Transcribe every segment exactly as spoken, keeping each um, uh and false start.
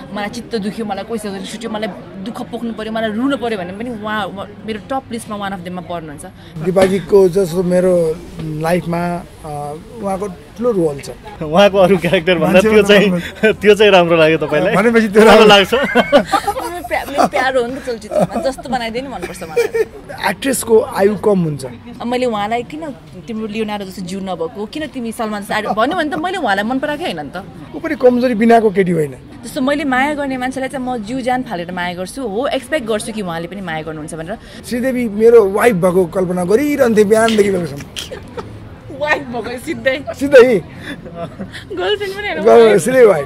मलाई चित्त दुख्यो मलाई पैसा छुट्यो मलाई दुःख पोख्नु पर्यो मलाई रुनु पर्यो भने पनि उहाँ मेरो टप लिस्टमा वान अफ देममा पर्नुहुन्छ। दिपाजीको जस्तो मेरो लाइफमा उहाँको ठुलो रोल छ। उहाँको अरू क्यारेक्टर भन्दा त्यो चाहिँ त्यो चाहिँ राम्रो लाग्यो तपाईँलाई भनेपछि त्यो राम्रो लाग्छ। प्यारो हो नि त चलचित्रमा जस्तो बनाइदिए नि मनपर्छ मलाई। एक्ट्रेसको आयु कम हुन्छ। मैले उहाँलाई किन तिम्रो लियोनार्डो जस्तो जिउ नभएको किन तिमी सलमान भन्यो भने त मैले उहाँलाई मन पराएकै होइन नि त। ऊ पनि कमजोरी बिनाको केटी होइन। जस्तो मैले माया गर्ने मान्छेलाई चाहिँ म जिउ ज्यान फालेर माया गर्छु हो एक्सपेक्ट गर्छु कि उहाँले पनि माया गर्नुहुन्छ भनेर। श्रीदेवी मेरो वाइफ भएको कल्पना गरिरहन्थे बिहानदेखि बेलुकासम्म। वाइफ भएको सिधै सिधै गर्लफ्रेन्ड पनि होइन सिधै वाइफ।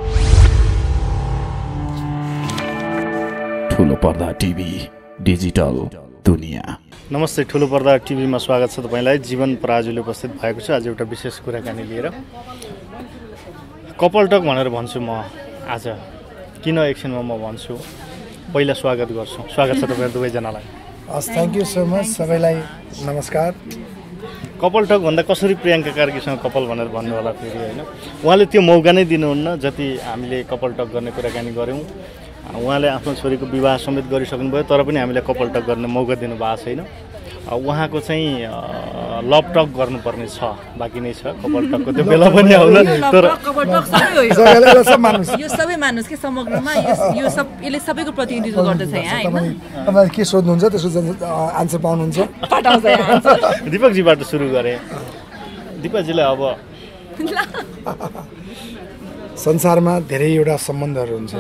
ठुलो पर्दा टिभी डिजिटल दुनिया। नमस्ते, ठुलो पर्दा टिभीमा स्वागत छ तपाईँलाई। जीवन पराजुले उपस्थित भएको छ आज एउटा विशेष कुराकानी लिएर। कपल टक भनेर भन्छु म आज, किन एकछिनमा म भन्छु। पहिला स्वागत गर्छु। स्वागत छ तपाईँहरू दुवैजनालाई। हस्, थ्याङ्क यू सो मच। सबैलाई नमस्कार। कपल टक भन्दा कसरी प्रियङ्का कार्कीसँग कपल भनेर भन्नु होला फेरि होइन। उहाँले त्यो मौका नै दिनुहुन्न जति हामीले कपल टक गर्ने कुराकानी गऱ्यौँ। उहाँले आफ्नो छोरीको विवाह समेत गरिसक्नुभयो तर पनि हामीले कपल टक गर्ने मौका दिनुभएको छैन। उहाँको चाहिँ लभ टक गर्नुपर्ने छ, बाँकी नै छ। कपल टकको त्यो बेला पनि आउला तर यो सबै मानुस के समग्रमा यो सब यसले सबैको प्रतिनिधित्व गर्दछ यहाँ हैन। तपाईले के सोध्नुहुन्छ त्यसको आन्सर पाउनुहुन्छ। दिपकजीबाट सुरु गरे। दिपकजीलाई अब संसारमा धेरैवटा सम्बन्धहरू हुन्छ।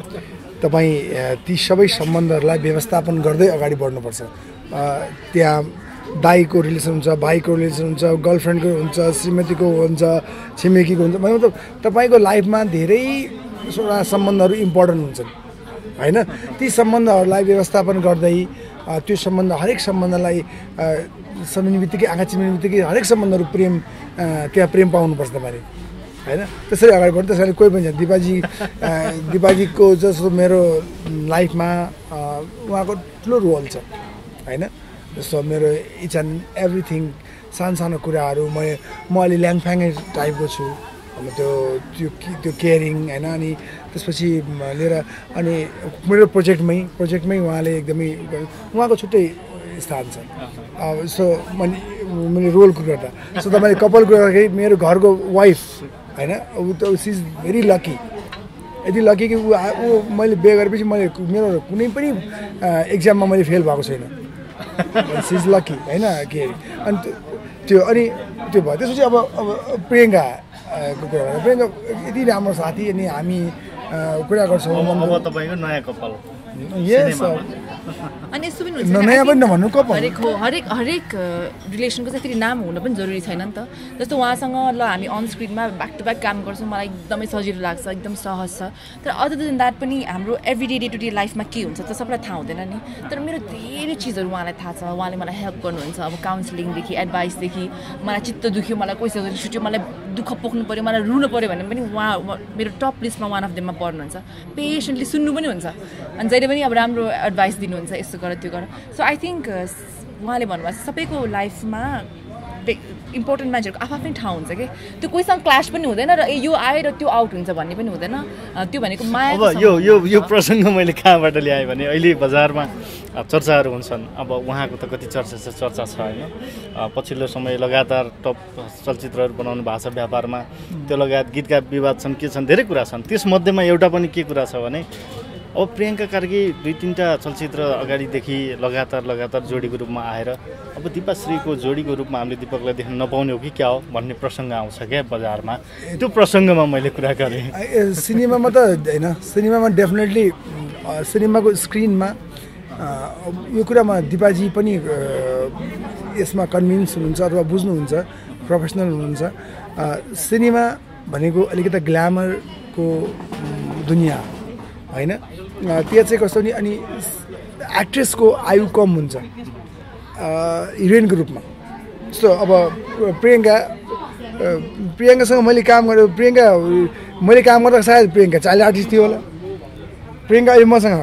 तपाईँ ती सबै सम्बन्धहरूलाई व्यवस्थापन गर्दै अगाडि बढ्नुपर्छ। त्यहाँ दाइको रिलेसन हुन्छ, भाइको रिलेसन हुन्छ, गर्लफ्रेन्डको हुन्छ, श्रीमतीको हुन्छ, छिमेकीको हुन्छ। मतलब तपाईँको लाइफमा धेरैवटा सम्बन्धहरू इम्पोर्टेन्ट हुन्छन् होइन। ती सम्बन्धहरूलाई व्यवस्थापन गर्दै त्यो सम्बन्ध हरेक सम्बन्धलाई सम्झिने बित्तिकै आँखा चिम्लिने बित्तिकै हरेक सम्बन्धहरू प्रेम त्यहाँ प्रेम पाउनुपर्छ तपाईँले होइन। त्यसरी अगाडि बढ्नु। त्यसैले कोही पनि छ दिपाजी दिपाजीको जस्तो मेरो लाइफमा उहाँको ठुलो रोल छ होइन। जस्तो मेरो इच एन्ड एभ्रिथिङ सानो सानो कुराहरू म म अलि ल्याङफ्याङै टाइपको छु। अब त्यो त्यो त्यो केयरिङ होइन। अनि त्यसपछि लिएर अनि मेरो प्रोजेक्टमै प्रोजेक्टमै उहाँले एकदमै उहाँको छुट्टै स्थान छ। अब सो मैले मैले रोलको गर्दा सो तपाईँले कपलको गर्दाखेरि मेरो घरको वाइफ होइन, ऊ त सी इज भेरी लकी। यति लकी कि ऊ ऊ मैले बिहे गरेपछि मैले मेरो कुनै पनि एक्जाममा मैले फेल भएको छैन। सी इज लकी होइन के अरे। अनि त्यो अनि त्यो भयो। त्यसपछि अब अब प्रियङ्का को कुरा गर्दा प्रियङ्का यति राम्रो साथी। अनि हामी कुरा गर्छौँ। अब तपाईँको नयाँ कपाल यस अनि यस्तो पनि हुन्छ नयाँ पनि नभन्नु कपाल। हरेक हो हरेक हरेक रिलेसनको चाहिँ फेरि नाम हुन पनि जरुरी छैन नि त। जस्तो उहाँसँग ल हामी अन स्क्रिनमा ब्याक टु ब्याक काम गर्छौँ, मलाई एकदमै सजिलो लाग्छ, एकदम सहज छ। तर अदर देन द्याट पनि हाम्रो every day day to day लाइफमा के हुन्छ त सबैलाई थाहा हुँदैन नि। तर मेरो धेरै चिजहरू उहाँलाई थाहा छ। उहाँले मलाई हेल्प गर्नुहुन्छ। अब काउन्सिलिङदेखि एडभाइसदेखि मलाई चित्त दुख्यो मलाई पैसा छुट्यो मलाई दुःख पोख्नु पर्यो मलाई रुनु पर्यो भने पनि उहाँ मेरो टप लिस्टमा वान अफ देममा पर्नुहुन्छ। पेसेन्टली सुन्नु पनि हुन्छ अनि जहिले पनि अब राम्रो एडभाइस दिनुहुन्छ, यस्तो गर त्यो गर। सो आई थिङ्क उहाँले भन्नुभएको छ सबैको लाइफमा इम्पोर्टेन्ट मान्छेहरूको आफ्नै ठाउँ हुन्छ कि त्यो कोहीसँग क्लास पनि हुँदैन र यो आएर त्यो आउट हुन्छ भन्ने पनि हुँदैन। त्यो भनेको माया। अब यो यो यो प्रसङ्ग मैले कहाँबाट ल्याएँ भने अहिले बजारमा चर्चाहरू हुन्छन्। अब उहाँको त कति चर्चा छ चर्चा छ होइन। पछिल्लो समय लगातार टप चलचित्रहरू बनाउनु भएको छ व्यापारमा। त्यो लगायत गीतका विवाद छन्, के छन्, धेरै कुरा छन्। त्यसमध्येमा एउटा पनि के कुरा छ भने अब प्रियङ्का कार्की दुई तिनवटा चलचित्र अगाडिदेखि लगातार लगातार जोडीको रूपमा आएर अब दिपाश्रीको जोडीको रूपमा हामीले दिपकलाई देख्न नपाउने हो कि क्या हो भन्ने प्रसङ्ग आउँछ क्या बजारमा। त्यो प्रसङ्गमा मैले कुरा गरेँ। सिनेमामा त होइन, सिनेमामा डेफिनेटली सिनेमाको स्क्रिनमा यो कुरामा दिपाजी पनि यसमा कन्भिन्स हुनुहुन्छ अथवा बुझ्नुहुन्छ, प्रोफेसनल हुनुहुन्छ। सिनेमा भनेको अलिकति ग्ल्यामरको दुनियाँ होइन। त्यो चाहिँ कस्तो नि अनि एक्ट्रेसको आयु कम हुन्छ हिरोइनको रूपमा। जस्तो अब प्रियङ्का प्रियङ्कासँग मैले काम गरेँ। प्रियङ्का मैले काम गर्दा सायद प्रियङ्का चाइल्ड आर्टिस्ट थियो होला। प्रियङ्का अहिले मसँग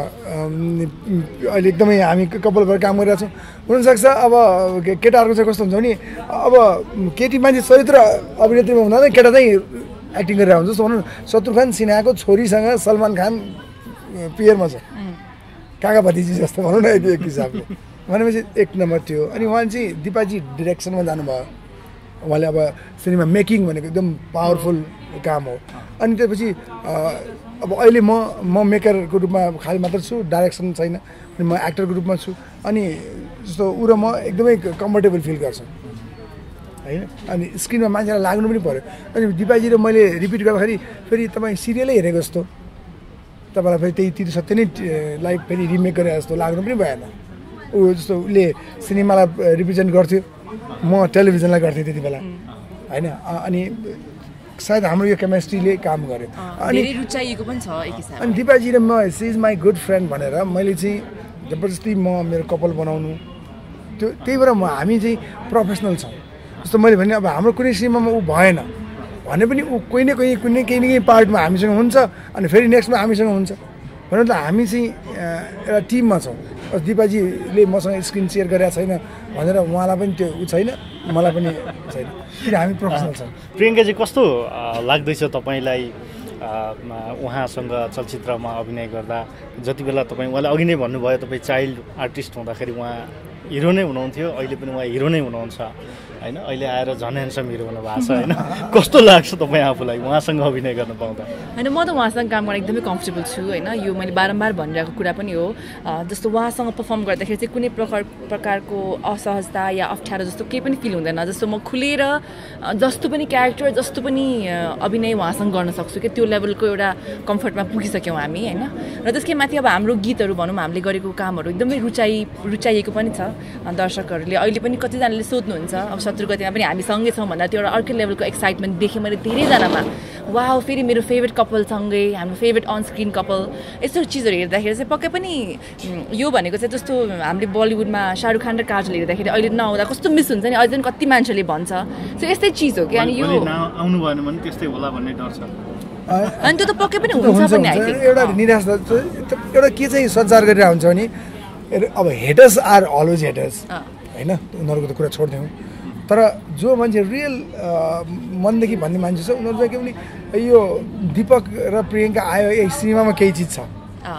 अहिले एकदमै हामी कपाल भएर काम गरिरहेको छौँ। हुनसक्छ अब केटाहरूको चाहिँ कस्तो हुन्छ भने अब केटी मान्छे चरित्र अभिनेत्रीमा हुँदा चाहिँ केटा चाहिँ एक्टिङ गरेर हुन्छ जस्तो भनौँ शत्रु खान सिन्हाको छोरीसँग सलमान खान पियरमा छ काका भतिजी जस्तो भनौँ न एक हिसाबले भनेपछि एक नम्बर थियो अनि उहाँ चाहिँ दिपाजी डिरेक्सनमा जानुभयो उहाँले अब सिनेमा मेकिङ भनेको एकदम पावरफुल काम हो अनि त्यसपछि अब अहिले म म मेकरको रूपमा खालि मात्र छु डाइरेक्सन छैन अनि म एक्टरको रूपमा छु अनि जस्तो ऊ र म एकदमै कम्फर्टेबल फिल गर्छु होइन अनि स्क्रिनमा मान्छेलाई लाग्नु पनि पऱ्यो अनि दिपाजी र मैले रिपिट गर्दाखेरि फेरि तपाईँ सिरियलै हेरेको जस्तो तपाईँलाई फेरि त्यही तिर् सत्य नै लाइक फेरि रिमेक गरे जस्तो लाग्नु पनि भएन ऊ जस्तो उसले सिनेमालाई रिप्रेजेन्ट गर्थ्यो म टेलिभिजनलाई गर्थेँ त्यति बेला होइन अनि सायद हाम्रो यो केमिस्ट्रीले काम गर्यो अनि रुचाइएको पनि छ एक हिसाबले अनि दिपाजी र म she is my good friend भनेर मैले चाहिँ जबरजस्ती म मेरो कपाल बनाउनु त्यो त्यही भएर म हामी चाहिँ प्रोफेसनल छौँ जस्तो मैले भने अब हाम्रो कुनै सिनेमामा ऊ भएन भने पनि ऊ कोही न कोही कुनै केही न केही पार्टमा हामीसँग हुन्छ अनि फेरि नेक्स्टमा हामीसँग हुन्छ भनेर त हामी चाहिँ एउटा टिममा छौँ दिपाजीले मसँग स्क्रिन सेयर गरेको छैन भनेर उहाँलाई पनि त्यो ऊ छैन मलाई पनि छैन किन हामी प्रोफेसनल छौँ प्रियङ्काजी कस्तो लाग्दैछ तपाईँलाई उहाँसँग चलचित्रमा अभिनय गर्दा जति बेला तपाईँ उहाँले अघि नै भन्नुभयो तपाईँ चाइल्ड आर्टिस्ट हुँदाखेरि उहाँ हिरो नै हुनुहुन्थ्यो अहिले पनि उहाँ हिरो नै हुनुहुन्छ होइन अहिले आएर झन् ह्यान्डसम हिरो हुनु भएको छ होइन कस्तो लाग्छ तपाईँ आफूलाई उहाँसँग अभिनय गर्न पाउँदा होइन म त उहाँसँग काम गर्न एकदमै कम्फर्टेबल छु होइन यो मैले बारम्बार भनिरहेको कुरा पनि हो जस्तो उहाँसँग पर्फर्म गर्दाखेरि चाहिँ कुनै प्रकार प्रकारको असहजता या अप्ठ्यारो जस्तो केही पनि फिल हुँदैन जस्तो म खुलेर जस्तो पनि क्यारेक्टर जस्तो पनि अभिनय उहाँसँग गर्न सक्छु कि त्यो लेभलको एउटा कम्फर्टमा पुगिसक्यौँ हामी होइन र त्यसकै माथि अब हाम्रो गीतहरू भनौँ हामीले गरेको कामहरू एकदमै रुचाइ रुचाइएको पनि छ दर्शकहरूले अहिले पनि कतिजनाले सोध्नुहुन्छ अब शत्रुगतिमा पनि हामी सँगै छौँ भन्दा त्यो एउटा अर्कै लेभलको एक्साइटमेन्ट देखेँ मैले धेरैजनामा वाह फेरि मेरो फेभरेट कपालसँगै हाम्रो फेभरेट अन स्क्रिन कपाल यस्तो चिजहरू हेर्दाखेरि चाहिँ पक्कै पनि यो भनेको चाहिँ जस्तो हामीले बलिउडमा शाहरुख खान र काजल हेर्दाखेरि अहिले नआउँदा कस्तो मिस हुन्छ नि अहिले कति मान्छेले भन्छ सो यस्तै चिज हो कि अनि यो आउनु भएन भने त्यस्तै होला भन्ने डर छ अनि त्यो त पक्कै पनि हुन्छ पनि एउटा निराश एउटा के चाहिँ सञ्चार गरेर हुन्छ भने अब हेटर्स आर अलवेज हेटर्स होइन उनीहरूको त कुरा छोड्थ्यौँ तर जो मान्छे रियल मनदेखि भन्ने मान्छे छ उनीहरू चाहिँ के भने यो दीपक र प्रियङ्का आयो यही सिनेमामा केही चिज छ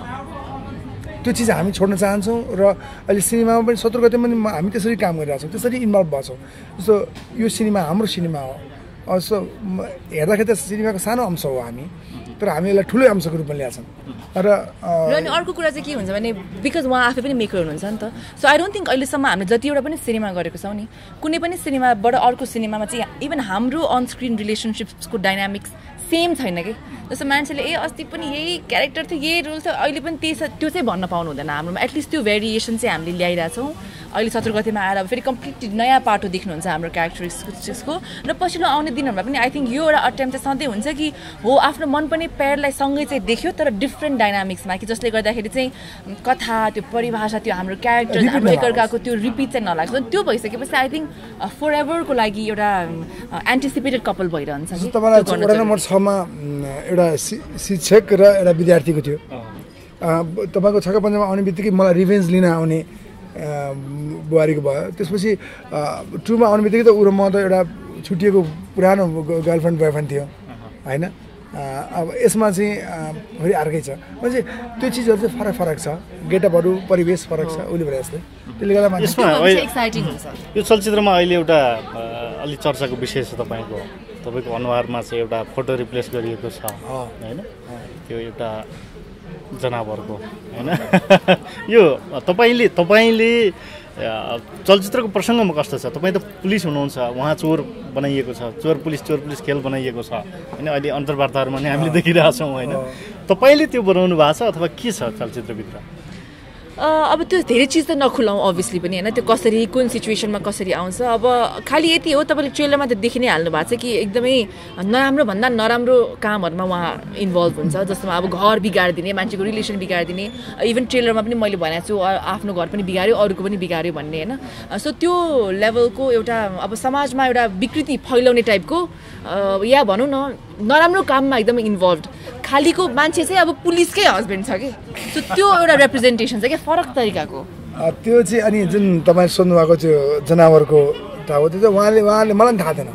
त्यो चिज हामी छोड्न चाहन्छौँ र अहिले सिनेमामा पनि शत्रुगतिमा पनि हामी त्यसरी काम गरिरहेको छौँ त्यसरी इन्भल्भ भएको छौँ जस्तो यो सिनेमा हाम्रो सिनेमा हो जस्तो हेर्दाखेरि त सिनेमाको सानो अंश हो हामी तर हामी यसलाई ठुलै अंशको रूपमा ल्याएको छौँ र अनि अर्को कुरा चाहिँ के हुन्छ भने बिकज उहाँ आफै पनि मेकर हुनुहुन्छ नि त सो आई डोन्ट थिङ्क अहिलेसम्म हामीले जतिवटा पनि सिनेमा गरेको छौँ नि कुनै पनि सिनेमाबाट अर्को सिनेमामा चाहिँ इभन हाम्रो अन स्क्रिन रिलेसनसिप्सको डाइनामिक्स सेम छैन कि जस्तो मान्छेले ए अस्ति पनि यही क्यारेक्टर थियो यही रोल थियो अहिले पनि त्यही त्यो चाहिँ भन्न पाउनु हुँदैन हाम्रोमा एटलिस्ट त्यो भेरिएसन चाहिँ हामीले ल्याइरहेछौँ अहिले शत्रुगतिमा आएर फेरि कम्प्लिटली नयाँ पाटो देख्नुहुन्छ हाम्रो क्यारेक्टरिस्टिक्सको र पछिल्लो आउने दिनहरूमा पनि आई थिङ्क यो एउटा अटेम्प चाहिँ सधैँ हुन्छ कि हो आफ्नो मनपर्ने पेयरलाई सँगै चाहिँ देख्यो तर डिफ्रेन्ट डाइनामिक्समा कि जसले गर्दाखेरि चाहिँ कथा त्यो परिभाषा त्यो हाम्रो क्यारेक्टर हाम्रो एकअर्काको त्यो रिपिट चाहिँ नलाग्छ त्यो भइसकेपछि आई थिङ्क फर एभरको लागि एउटा एन्टिसिपेटेड कपल भइरहन्छ छमा एउटा शिक्षक र एउटा विद्यार्थीको थियो तपाईँको छक्का पन्जामा आउने बित्तिकै मलाई रिभेन्ज लिन आउने बुहारीको भयो त्यसपछि टुमा आउने बित्तिकै त ऊ र म त एउटा छुट्टिएको पुरानो गर्लफ्रेन्ड बोयफ्रेन्ड थियो होइन अब यसमा चाहिँ फेरि अर्कै छ म्हणजे त्यो चिजहरू चाहिँ फरक फरक छ गेटअपहरू परिवेश फरक छ उसले भने जस्तै त्यसले गर्दा यो चलचित्रमा अहिले एउटा अलि चर्चाको विषय छ तपाईँको तपाईँको अनुहारमा चाहिँ एउटा फोटो रिप्लेस गरिएको छ होइन त्यो एउटा जनावरको होइन यो तपाईँले तपाईँले चलचित्रको प्रसङ्गमा कस्तो छ तपाईँ त पुलिस हुनुहुन्छ उहाँ चोर बनाइएको छ चोर पुलिस चोर पुलिस खेल बनाइएको छ होइन अहिले अन्तर्वार्ताहरूमा नि हामीले देखिरहेछौँ होइन तपाईँले त्यो बनाउनु भएको छ अथवा के छ चलचित्रभित्र अब त्यो धेरै चिज त नखुलाउँ अभियसली पनि होइन त्यो कसरी कुन सिचुएसनमा कसरी आउँछ अब खालि यति हो तपाईँले ट्रेलरमा त देखि नै हाल्नु भएको छ कि एकदमै नराम्रो भन्दा नराम्रो कामहरूमा उहाँ इन्भल्भ हुन्छ जस्तोमा अब घर बिगारिदिने मान्छेको रिलेसन बिगारिदिने इभन ट्रेलरमा पनि मैले भनेको छु आफ्नो घर पनि बिगाऱ्यो अरूको पनि बिगाऱ्यो भन्ने होइन सो त्यो लेभलको एउटा अब समाजमा एउटा विकृति फैलाउने टाइपको या भनौँ न नराम्रो काममा एकदमै इन्भल्भ खालीको मान्छे चाहिँ अब पुलिसकै हस्बेन्ड छ कि सो त्यो एउटा रिप्रेजेन्टेसन छ क्या फरक तरिकाको त्यो चाहिँ अनि जुन तपाईँ सोध्नु भएको त्यो जनावरको था हो त्यो चाहिँ उहाँले उहाँले मलाई पनि थाहा थिएन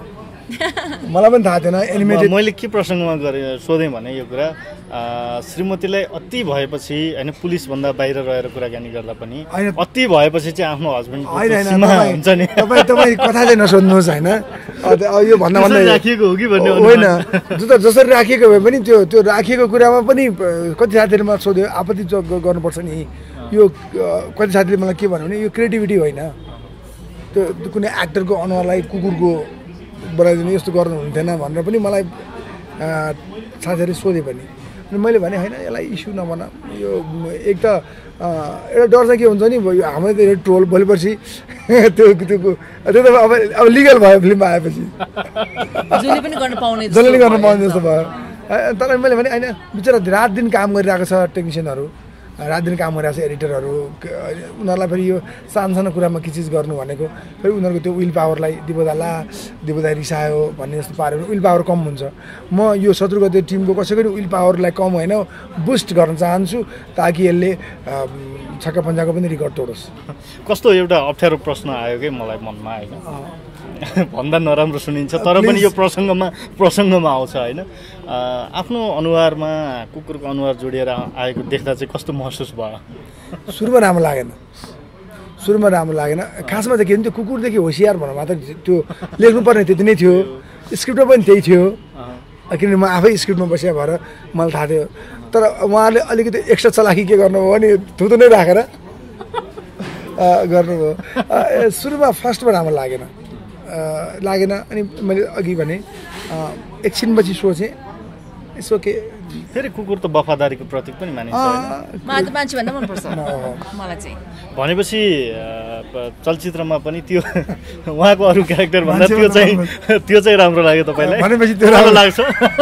मलाई पनि थाहा थिएन एनिमेटेड। मैले के प्रसङ्गमा गरेँ सोधेँ भने यो कुरा श्रीमतीलाई अति भएपछि होइन पुलिसभन्दा बाहिर रहेर कुराकानी गर्दा पनि अति भएपछि चाहिँ आफ्नो हस्बेन्ड हुन्छ नि तपाईँ तपाईँ कथा चाहिँ नसोध्नुहोस् होइन यो भन्दा भन्दा राखिएको हो कि भन्ने होइन जसरी राखिएको भए पनि त्यो त्यो राखिएको कुरामा पनि कति साथीहरूमा सोध्यो आपत्ति गर्नुपर्छ नि। यो कति साथीले मलाई के भन्यो भने यो क्रिएटिभिटी होइन, त्यो कुनै एक्टरको अनुहारलाई कुकुरको बनाइदिनु यस्तो गर्नु हुन्थेन भनेर पनि मलाई साथीहरूले सोधे पनि। अनि मैले भने होइन यसलाई इस्यु नबना। यो एक त एउटा डर चाहिँ के हुन्छ नि हाम्रो त ट्रोल भोलि पर्सि त्यो त्यो त्यो त अब अब लिगल भयो फिल्ममा आएपछि जसले पनि गर्न पाउने जसले गर्न पाउने जस्तो भयो। तर मैले भने होइन बिचरा रात दिन काम गरिरहेको छ टेक्निसियनहरू, रात दिन काम गरिरहेको छ एडिटरहरू, उनीहरूलाई फेरि यो सानो सानो कुरामा के चिज गर्नु भनेको फेरि उनीहरूको त्यो विल पावरलाई दिबोदाला दिबोदा रिसायो भन्ने जस्तो पाऱ्यो भने विल पावर कम हुन्छ। म यो शत्रुको त्यो टिमको कसैको पनि विल पावरलाई कम होइन बुस्ट गर्न चाहन्छु ताकि यसले छक्का पन्जाको पनि रेकर्ड तोडोस्। कस्तो एउटा अप्ठ्यारो प्रश्न आयो कि मलाई मनमा होइन भन्दा नराम्रो सुनिन्छ तर पनि यो प्रसङ्गमा प्रसङ्गमा आउँछ होइन। आफ्नो अनुहारमा कुकुरको अनुहार जोडिएर आएको देख्दा चाहिँ कस्तो महसुस भयो? सुरुमा राम्रो लागेन, सुरुमा राम्रो लागेन। खासमा चाहिँ के भने त्यो कुकुरदेखि होसियार भनेर मात्र त्यो लेख्नुपर्ने त्यति नै थियो, स्क्रिप्टमा पनि त्यही थियो किनभने म आफै स्क्रिप्टमा बसिया भएर मलाई थाहा थियो। तर उहाँले अलिकति एक्स्ट्रा चलाखी के गर्नुभयो भने थुतो नै राखेर गर्नुभयो। सुरुमा फर्स्टमा राम्रो लागेन लागेन अनि मैले अघि भने एकछिनपछि सोचेँ यसो के फेरि कुकुर त वफादारीको प्रतीक पनि मानिन्छ होइन, मान्छे भन्दा मनपर्छ मलाई चाहिँ। भनेपछि चलचित्रमा पनि त्यो उहाँको अरू क्यारेक्टर भन्दा त्यो चाहिँ त्यो चाहिँ राम्रो लाग्यो तपाईँलाई? भनेपछि त्यो राम्रो लाग्छ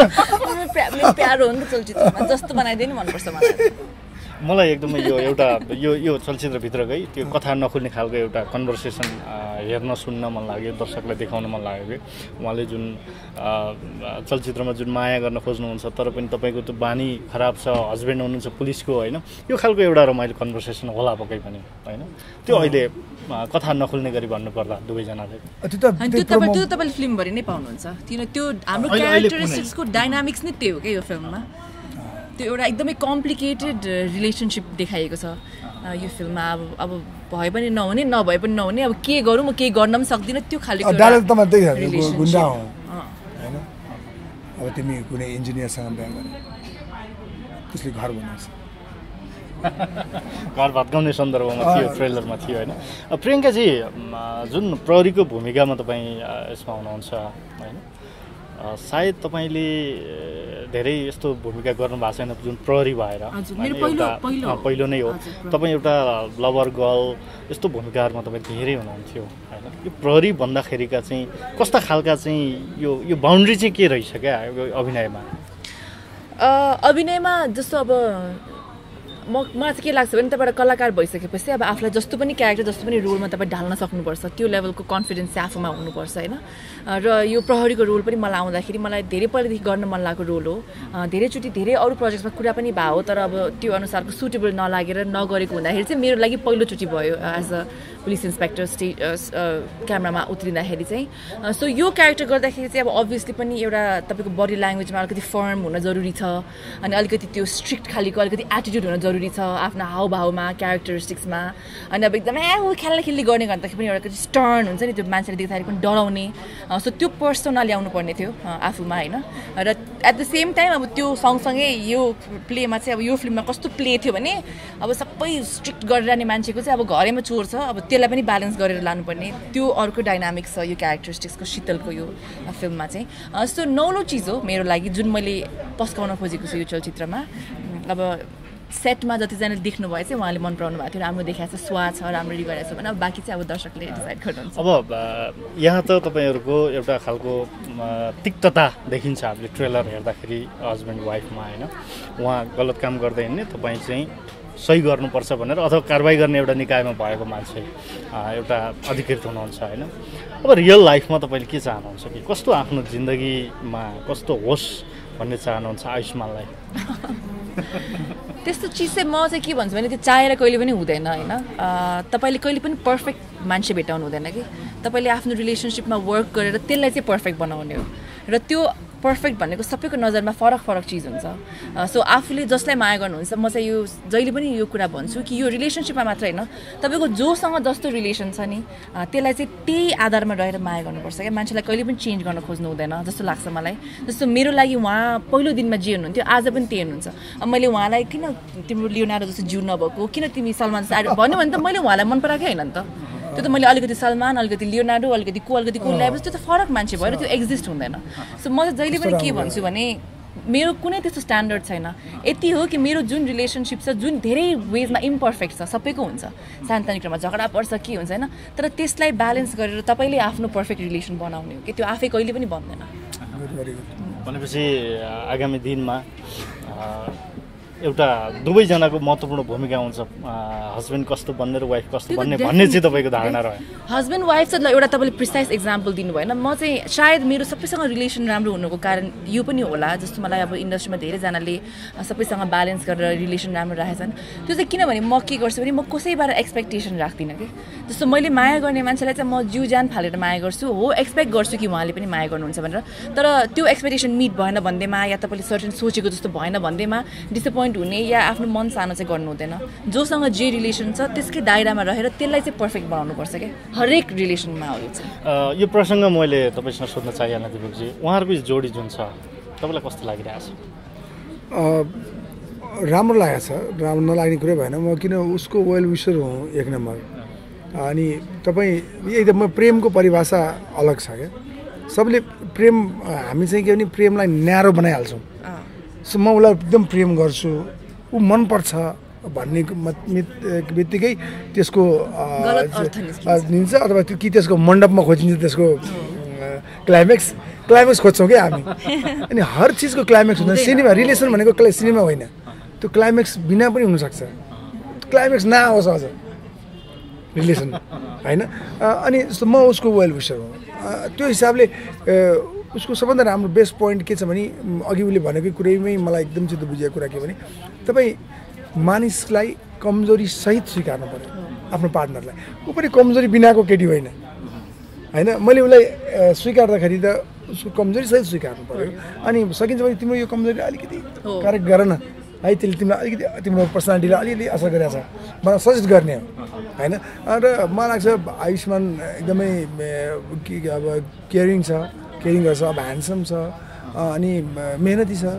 प्यारो हो नि त चलचित्रमा, जस्तो बनाइदिए नि मनपर्छ मलाई। मलाई एकदमै यो एउटा यो यो चलचित्रभित्रकै त्यो कथा नखुल्ने खालको एउटा कन्भर्सेसन हेर्न सुन्न मन लाग्यो, दर्शकलाई देखाउन मन लाग्यो कि उहाँले जुन चलचित्रमा जुन माया गर्न खोज्नुहुन्छ तर पनि तपाईँको त्यो बानी खराब छ, हस्बेन्ड हुनुहुन्छ पुलिसको होइन, यो खालको एउटा रमाइलो कन्भर्सेसन होला पक्कै पनि होइन। त्यो अहिले कथा नखुल्ने गरी भन्नुपर्दा दुवैजनाले त्यो तपाईँले फिल्मभरि नै पाउनुहुन्छ किन त्यो हाम्रो क्यारेक्टरिस्टिक्सको डाइनामिक्स नै त्यो हो क्या यो फिल्ममा। त्यो एउटा एकदमै कम्प्लिकेटेड रिलेसनसिप देखाइएको छ यो फिल्ममा। अब अब भए पनि नहुने नभए पनि नहुने अब के गरौँ म केही गर्न पनि सक्दिनँ त्यो खालको गुन्डा हो होइन। अब तिमी कुनै इन्जिनियरसँग बिहा गरे त्यसले घर बनाउँछ घर भत्काउने सन्दर्भमा थियो ट्रेलरमा थियो होइन। प्रियङ्काजी जुन प्रहरीको भूमिकामा तपाईँ यसमा हुनुहुन्छ होइन, सायद तपाईँले धेरै यस्तो भूमिका गर्नु भएको छैन जुन प्रहरी भएर पहिलो नै हो। तपाईँ एउटा लभर गर्ल यस्तो भूमिकाहरूमा तपाईँ धेरै हुनुहुन्थ्यो होइन। यो प्रहरी भन्दाखेरिका चाहिँ कस्ता खालका चाहिँ यो यो बााउन्ड्री चाहिँ के रहेछ क्या अभिनयमा? अभिनयमा जस्तो अब म मलाई चाहिँ के लाग्छ भने तपाईँ कलाकार भइसकेपछि अब आफूलाई जस्तो पनि क्यारेक्टर जस्तो पनि रोलमा तपाईँ ढाल्न सक्नुपर्छ, त्यो लेभलको कन्फिडेन्स चाहिँ आफूमा हुनुपर्छ होइन। र यो प्रहरीको रोल पनि मलाई आउँदाखेरि मलाई धेरै पहिलेदेखि गर्न मन लागेको रोल हो। धेरैचोटि धेरै अरू प्रोजेक्ट्समा कुरा पनि भयो तर अब त्यो अनुसारको सुटेबल नलागेर नगरेको हुँदाखेरि चाहिँ मेरो लागि पहिलोचोटि भयो as a police inspector stay क्यामरामा उत्रिँदाखेरि चाहिँ। सो यो क्यारेक्टर गर्दाखेरि चाहिँ अब अभियसली पनि एउटा तपाईँको बडी ल्याङ्ग्वेजमा अलिकति फर्म हुन जरुरी छ अनि अलिकति त्यो स्ट्रिक्ट खालीको अलिकति एटिट्युड हुन जरुरी छ आफ्नो हावभावमा क्यारेक्टरिस्टिक्समा। अनि अब एकदमै खेल्ने खेल्ने गर्ने गर्दाखेरि पनि एउटा स्टर्न हुन्छ नि त्यो मान्छेले देख्दाखेरि पनि डराउने। सो त्यो पर्सोना ल्याउनु पर्ने थियो आफूमा होइन। र एट द सेम टाइम अब त्यो सँगसँगै यो प्लेमा चाहिँ अब यो फिल्ममा कस्तो प्ले थियो भने अब सबै स्ट्रिक्ट गरिरहने मान्छेको चाहिँ अब घरैमा चोर छ अब त्यसलाई पनि ब्यालेन्स गरेर लानुपर्ने त्यो अर्को डाइनामिक्स छ यो क्यारेक्टरिस्टिक्सको शीतलको यो फिल्ममा चाहिँ। सो नौलो चिज हो मेरो लागि जुन मैले पस्काउन खोजेको छु यो चलचित्रमा। अब सेटमा जतिजनाले देख्नुभयो चाहिँ उहाँले मन पराउनु भएको थियो, राम्रो देखाएको छ, स्वाद छ, राम्ररी गरेको छ भने अब बाँकी चाहिँ अब दर्शकले डिसाइड गर्नुहुन्छ। अब यहाँ त तपाईँहरूको एउटा खालको तिक्तता देखिन्छ हामीले ट्रेलर हेर्दाखेरि हस्बेन्ड वाइफमा होइन। उहाँ गलत काम गर्दै हिँड्ने, तपाईँ चाहिँ सही गर्नुपर्छ भनेर अथवा कारवाही गर्ने एउटा निकायमा भएको मान्छे एउटा अधिकृत हुनुहुन्छ होइन। अब रियल लाइफमा तपाईँले के चाहनुहुन्छ कि कस्तो आफ्नो जिन्दगीमा कस्तो होस् भन्ने चाहनुहुन्छ आयुष्मानलाई? त्यस्तो चिज चाहिँ म चाहिँ के भन्छु भने त्यो चाहेर कहिले पनि हुँदैन होइन। तपाईँले कहिले पनि पर्फेक्ट मान्छे भेटाउनु हुँदैन कि तपाईँले आफ्नो रिलेसनसिपमा वर्क गरेर त्यसलाई चाहिँ पर्फेक्ट बनाउने हो र त्यो पर्फेक्ट भनेको सबैको नजरमा फरक फरक चिज हुन्छ सो आफूले जसलाई माया गर्नुहुन्छ म चाहिँ यो जहिले पनि यो कुरा भन्छु कि यो रिलेसनसिपमा मात्र होइन तपाईँको जोसँग जस्तो रिलेसन छ नि त्यसलाई चाहिँ त्यही आधारमा रहेर माया गर्नुपर्छ क्या मान्छेलाई कहिले पनि चेन्ज गर्न खोज्नु हुँदैन जस्तो लाग्छ मलाई जस्तो मेरो लागि उहाँ पहिलो दिनमा जे हुनुहुन्थ्यो आज पनि त्यही हुनुहुन्छ अब मैले उहाँलाई किन तिम्रो लियोनार्डो जस्तो जिउ नभएको किन तिमी सलमान जस्तो भन्यो भने त मैले उहाँलाई मन पराएकै होइन नि त त्यो त मैले अलिकति सलमान अलिकति लियोनार्डो अलिकति को अलिकति को ल्याएपछि त्यो त फरक मान्छे भएर त्यो एक्जिस्ट हुँदैन सो म चाहिँ जहिले पनि के भन्छु भने मेरो कुनै त्यस्तो स्ट्यान्डर्ड छैन यति हो कि मेरो जुन रिलेसनसिप छ जुन धेरै वेजमा इम्पर्फेक्ट छ सबैको हुन्छ सानसानो कुरामा झगडा पर्छ के हुन्छ होइन तर त्यसलाई ब्यालेन्स गरेर तपाईँले आफ्नो पर्फेक्ट रिलेसन बनाउने हो कि त्यो आफै कहिले पनि बन्दैन भनेपछि आगामी दिनमा एउटा दुवैजनाको महत्त्वपूर्ण भूमिका हुन्छ हस्बेन्ड कस्तो बन्ने र वाइफ कस्तो बन्ने भन्ने चाहिँ तपाईँको धारणा रह्यो हस्बेन्ड वाइफ चाहिँ एउटा तपाईँले प्रिसाइज एक्जाम्पल दिनु भएन म चाहिँ सायद मेरो सबैसँग रिलेसन राम्रो हुनुको कारण यो पनि होला जस्तो मलाई अब इन्डस्ट्रीमा धेरैजनाले सबैसँग ब्यालेन्स गरेर रिलेसन राम्रो राखेछन् त्यो चाहिँ किनभने म के गर्छु भने म कसैबाट एक्सपेक्टेसन राख्दिनँ कि जस्तो मैले माया गर्ने मान्छेलाई चाहिँ म जिउ ज्यान फालेर माया गर्छु हो एक्सपेक्ट गर्छु कि उहाँले पनि माया गर्नुहुन्छ भनेर तर त्यो एक्सपेक्टेसन मिट भएन भन्दैमा या तपाईँले सर्टेन सोचेको जस्तो भएन भन्दैमा डिसपोइन्ट हुने या आफ्नो मन सानो चाहिँ गर्नु हुँदैन जोसँग जे रिलेसन छ त्यसकै दायरामा रहेर त्यसलाई चाहिँ पर्फेक्ट बनाउनुपर्छ क्या हरेक रिलेसनमा हो यो चाहिँ यो प्रसङ्ग मैले तपाईँसँग सोध्न चाहिहाल्न दिपकजी उहाँहरूको जोडी जुन छ तपाईँलाई कस्तो लागिरहेको छ राम्रो लागेको छ राम्रो नलाग्ने कुरै भएन म किन उसको वेल विसर हुँ एक नम्बर अनि तपाईँ एकदम म प्रेमको परिभाषा अलग छ क्या सबले प्रेम हामी चाहिँ के भने प्रेमलाई न्यारो बनाइहाल्छौँ सो म उसलाई एकदम प्रेम गर्छु ऊ मनपर्छ भन्ने बित्तिकै त्यसको लिन्छ अथवा त्यो कि त्यसको मण्डपमा खोजिन्छ त्यसको क्लाइमेक्स क्लाइमेक्स खोज्छौँ क्या हामी अनि हर चिजको क्लाइमेक्स हुन्छ सिनेमा रिलेसन भनेको सिनेमा होइन त्यो क्लाइमेक्स बिना पनि हुनसक्छ क्लाइमेक्स नआओस् अझ रिलेसन होइन अनि जस्तो म उसको वेल विसर हो त्यो हिसाबले उसको सबभन्दा राम्रो बेस्ट पोइन्ट के छ भने अघि उसले भनेकै कुरैमै मलाई एकदम चित्त बुझेको कुरा के भने तपाईँ मानिसलाई कमजोरी सहित स्वीकार्नु पर्यो आफ्नो पार्टनरलाई ऊ पनि कमजोरी बिनाको केटी होइन होइन मैले उसलाई स्वीकार्दाखेरि त उसको कमजोरी सहित स्वीकार्नु पर्यो अनि सकिन्छ भने तिम्रो यो कमजोरी अलिकति करेक्ट गर न है त्यसले तिमीलाई अलिकति तिम्रो पर्सनालिटीलाई अलिअलि असर गरेको छ मलाई सजेस्ट गर्ने हो होइन र मलाई लाग्छ आयुष्मान एकदमै अब केयरिङ छ केयरिङ गर्छ अब ह्यान्डसम छ अनि मेहनती छ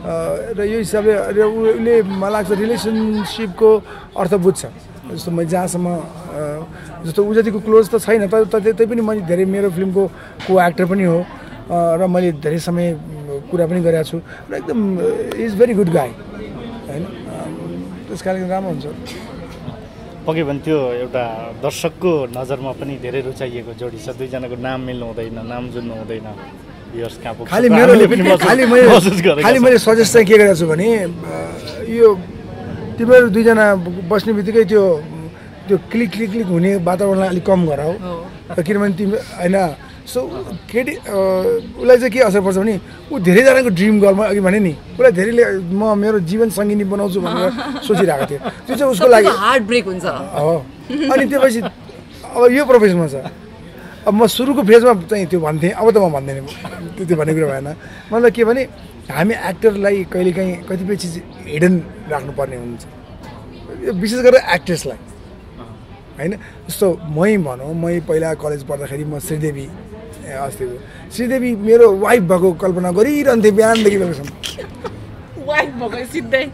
र यो हिसाबले र उसले मलाई लाग्छ रिलेसनसिपको अर्थ बुझ्छ जस्तो मैले जहाँसम्म जस्तो ऊ जतिको क्लोज त छैन तर त्यही पनि मैले धेरै मेरो फिल्मको को एक्टर पनि हो र मैले धेरै समय कुरा पनि गरेको छु र एकदम इज भेरी गुड गाई होइन त्यस कारण राम्रो हुन्छ पक्कै पनि त्यो एउटा दर्शकको नजरमा पनि धेरै रुचाइएको जोडी छ दुईजनाको नाम मिल्नु हुँदैन नाम जुन्नु हुँदैन खालि मेरो खालि मैले खालि मैले सजेस्ट चाहिँ के गरेको छु भने यो तिमीहरू दुईजना बस्ने बित्तिकै त्यो त्यो क्लिक क्लिक क्लिक हुने वातावरणलाई अलिक कम गर हो किनभने तिमी होइन सो केटी उसलाई चाहिँ के असर पर्छ भने ऊ धेरैजनाको ड्रिम गर्ल अघि भने नि उसलाई धेरैले म मेरो जीवन सङ्गिनी बनाउँछु भनेर सोचिरहेको थियो त्यो चाहिँ उसको लागि हार्ट ब्रेक हुन्छ हो अनि त्यसपछि अब यो प्रोफेसनमा छ अब म सुरुको फेजमा चाहिँ त्यो भन्थेँ अब त म भन्दैन त्यो भन्ने कुरा भएन मतलब के भने हामी एक्टरलाई कहिलेकाहीँ कतिपय चिज हिडन राख्नुपर्ने हुन्छ विशेष गरेर एक्ट्रेसलाई होइन जस्तो मै भनौँ मै पहिला कलेज पढ्दाखेरि म श्रीदेवी अस्ति श्रीदेवी मेरो वाइफ भएको कल्पना गरिरहन्थेँ बिहानदेखि बेलुकासम्म सिधै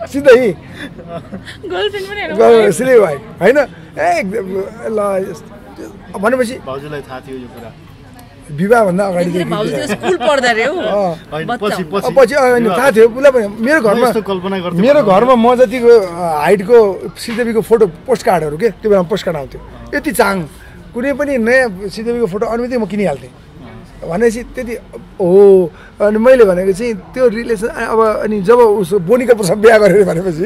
श्रीदेवी वाइफ होइन ए ल भनेपछि भाउजूलाई थाहा थियो यो कुरा विवाहभन्दा अगाडि स्कुल पढ्दा रे पछि थाहा थियो उसलाई पनि मेरो घरमा मेरो घरमा म जतिको हाइटको श्रीदेवीको फोटो पोस्ट कार्डहरू के त्यो बेलामा पोस्ट कार्ड आउँथ्यो यति चाङ कुनै पनि नयाँ श्रीदेवीको फोटो अनुमति म किनिहाल्थेँ भनेपछि त्यति हो अनि मैले भनेको चाहिँ त्यो रिलेसन अब अनि जब उसो बोनी कपुरसँग बिहा गरेर भनेपछि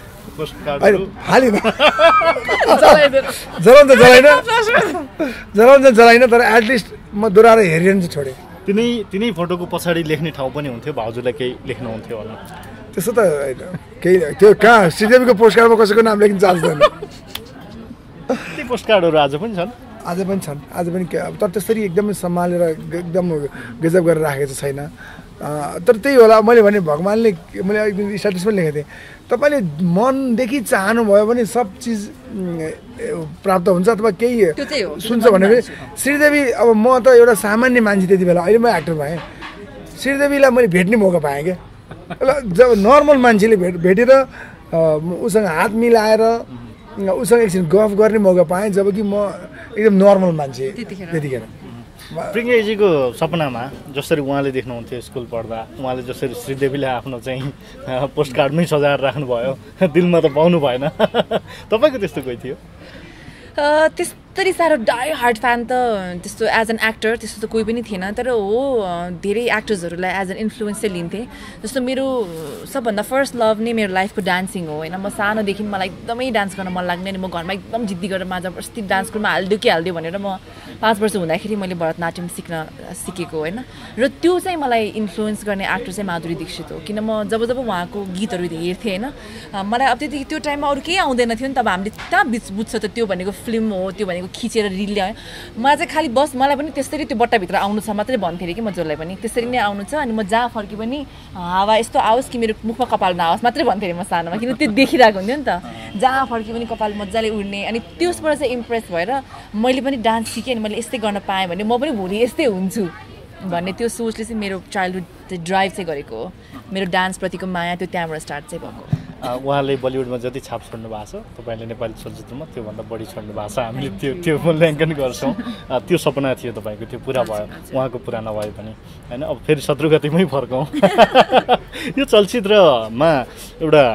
जलाउन त जलाइन जलाउन त जलाइन तर एटलिस्ट म दोहोऱ्याएर हेरिरहनु चाहिँ छोडेँ तिनै तिनै फोटोको पछाडि लेख्ने ठाउँ पनि हुन्थ्यो भाउजूलाई केही लेख्नुहुन्थ्यो होला त्यस्तो त होइन केही त्यो कहाँ श्रीदेवीको पोस्ट कार्डमा कसैको नाम लेख्न चाहँदैन ती पोस्ट कार्डहरू आज पनि छन् आज पनि छन् आज पनि तर त्यसरी एकदमै सम्हालेर एकदम गजब गरेर राखेको छैन तर त्यही होला मैले भने भगवान्ले मैले एकदम स्ट्याटस पनि लेखेको थिएँ तपाईँले मनदेखि चाहनुभयो भने सब चिज प्राप्त हुन्छ अथवा केही सुन्छ भने श्रीदेवी अब म त एउटा सामान्य मान्छे त्यति बेला अहिले म एक्टर भएँ श्रीदेवीलाई मैले भेट्ने मौका पाएँ क्या जब नर्मल मान्छेले भेट भेटेर उसँग हात मिलाएर उसँग एकछिन गफ गर्ने मौका पाएँ जबकि म एकदम नर्मल मान्छे त्यतिखेर प्रियजीको सपनामा जसरी उहाँले देख्नुहुन्थ्यो स्कुल पढ्दा उहाँले जसरी श्रीदेवीले आफ्नो चाहिँ पोस्ट कार्डमै सजाएर राख्नुभयो दिलमा त पाउनु भएन तपाईँको त्यस्तो कोही थियो त्यस्तरी साह्रो डाई हार्ड फ्यान त त्यस्तो एज एन एक्टर त्यस्तो त कोही पनि थिएन तर हो धेरै एक्टर्सहरूलाई एज एन इन्फ्लुएन्स चाहिँ लिन्थेँ जस्तो मेरो सबभन्दा फर्स्ट लभ नै मेरो लाइफको डान्सिङ हो होइन म सानोदेखि मलाई एकदमै डान्स गर्न मन लाग्ने अनि म घरमा एकदम जिद्दी गरेर माझ अस्ति डान्स स्कुलमा हालिदियो कि हालिदियो भनेर म पाँच वर्ष हुँदाखेरि मैले भरतनाट्यम सिक्न सिकेको होइन र त्यो चाहिँ मलाई इन्फ्लुएन्स गर्ने एक्टर चाहिँ माधुरी दीक्षित हो किन म जब जब उहाँको गीतहरू हेर्थेँ होइन मलाई अब त्यति त्यो टाइममा अरू केही आउँदैन थियो नि तब हामीले कहाँ बिच बुझ्छ त त्यो भनेको फिल्म हो त्यो भनेको खिचेर रिल ल्यायो मलाई चाहिँ खालि बस मलाई पनि त्यसरी त्यो बट्टाभित्र आउनु छ मात्रै भन्थेँ अरे कि म जसलाई पनि त्यसरी नै आउनु छ अनि म जहाँ फर्के पनि हावा यस्तो आओस् कि मेरो मुखमा कपाल नआओस् मात्रै भन्थेँ अरे म सानोमा किन त्यो देखिरहेको हुन्थ्यो नि त जहाँ फर्के पनि कपाल मजाले उड्ने अनि त्यसबाट चाहिँ इम्प्रेस भएर मैले पनि डान्स सिकेँ अनि मैले यस्तै गर्न पाएँ भने म पनि भोलि यस्तै हुन्छु भन्ने त्यो सोचले चाहिँ मेरो चाइल्डहुड ड्राइभ चाहिँ गरेको हो मेरो डान्सप्रतिको माया त्यो त्यहाँबाट स्टार्ट चाहिँ भएको उहाँले बलिउडमा जति छाप छोड्नु भएको छ तपाईँले नेपाली चलचित्रमा त्योभन्दा बढी छोड्नु भएको छ हामीले त्यो त्यो मूल्याङ्कन गर्छौँ त्यो सपना थियो तपाईँको त्यो पुरा भयो उहाँको पुरा नभए पनि होइन अब फेरि शत्रुगतिमै फर्कौँ यो चलचित्रमा एउटा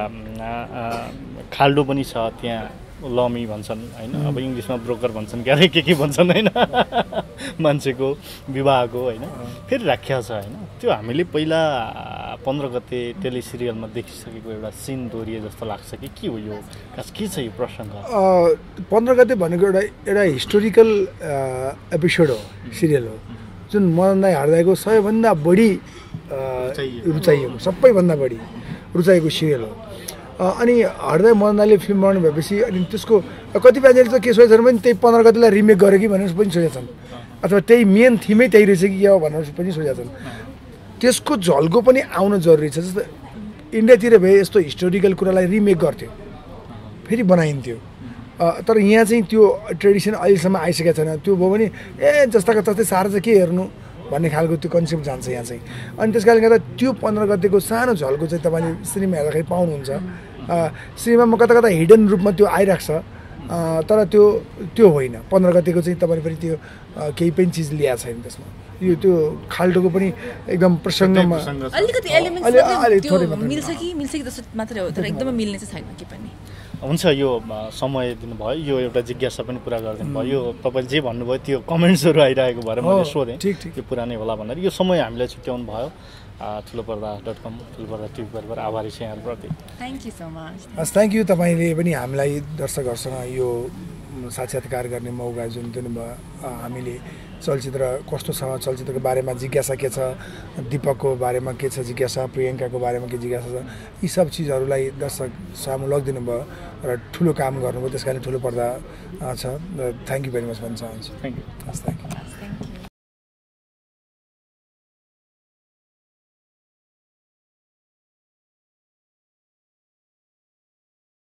खाल्डो पनि छ त्यहाँ लमी भन्छन् होइन अब इङ्ग्लिसमा ब्रोकर भन्छन् क्यारे के के भन्छन् होइन मान्छेको विवाहको होइन फेरि राख्या छ होइन त्यो हामीले पहिला पन्ध्र गते टेलिसिरियलमा देखिसकेको एउटा सिन दोहोरिए जस्तो लाग्छ कि के हो यो खास के छ यो प्रसङ्ग पन्ध्र गते भनेको एउटा एउटा हिस्टोरिकल एपिसोड हो सिरियल हो जुन मदन दाई हर्दाईको सबैभन्दा बढी रुचाइएको सबैभन्दा बढी रुचाइएको सिरियल हो अनि हर्दै मदन दाईले फिल्म बनाउनु भएपछि अनि त्यसको कतिपयले त के सोचेछन् भने त्यही पन्ध्र गतिलाई रिमेक गर्यो कि भनेर पनि सोचेछन् अथवा त्यही मेन थिमै त्यही रहेछ कि क्या हो भनेर पनि सोचेछन् त्यसको झल्को पनि आउन जरुरी छ जस्तो इन्डियातिर भए यस्तो हिस्टोरिकल कुरालाई रिमेक गर्थ्यो फेरि बनाइन्थ्यो तर यहाँ चाहिँ त्यो ट्रेडिसन अहिलेसम्म आइसकेको छैन त्यो भयो भने ए जस्ताको तस्तै साह्रो चाहिँ के हेर्नु भन्ने खालको त्यो कन्सेप्ट जान्छ यहाँ चाहिँ अनि त्यस कारणले गर्दा त्यो पन्ध्र गतेको सानो झल्को चाहिँ तपाईँले सिनेमा हेर्दाखेरि पाउनुहुन्छ सिनेमामा कता कता हिडन रूपमा त्यो आइरहेको छ तर त्यो त्यो होइन पन्ध्र गतेको चाहिँ तपाईँले पनि त्यो केही पनि चिज ल्याएको छैन त्यसमा यो त्यो खाल्टोको पनि एकदम प्रसङ्गमा अलिकति एलिमेन्ट्स मिल्छ कि मिल्छ कि जस्तो मात्रै हो तर एकदमै मिल्ने चाहिँ छैन के पनि हुन्छ यो समय दिनुभयो यो एउटा जिज्ञासा पनि पुरा गरिदिनु भयो यो तपाईँले जे भन्नुभयो त्यो कमेन्ट्सहरू आइरहेको भएर मैले सोधेँ त्यो पुरानै होला भनेर यो समय हामीलाई छुट्याउनु भयो ठुलो पर्दा डट कम ठुलो पर्दा टिभीबाट आभारी छ यहाँहरूप्रति थ्याङ्क यू सो मच हस् थ्याङ्क यू तपाईँले पनि हामीलाई दर्शकहरूसँग यो साक्षात्कार गर्ने मौका जुन दिनुभयो हामीले चलचित्र कस्तो छ चलचित्रको बारेमा जिज्ञासा के छ दीपकको बारेमा के छ जिज्ञासा प्रियङ्काको बारेमा के जिज्ञासा छ यी सब चिजहरूलाई दर्शक सामु लगिदिनु भयो र ठुलो काम गर्नुभयो त्यस कारण ठुलो पर्दा छ थ्याङ्क यू भेरी मच भन्न चाहन्छु थ्याङ्क यू हस् थ्याङ्क यू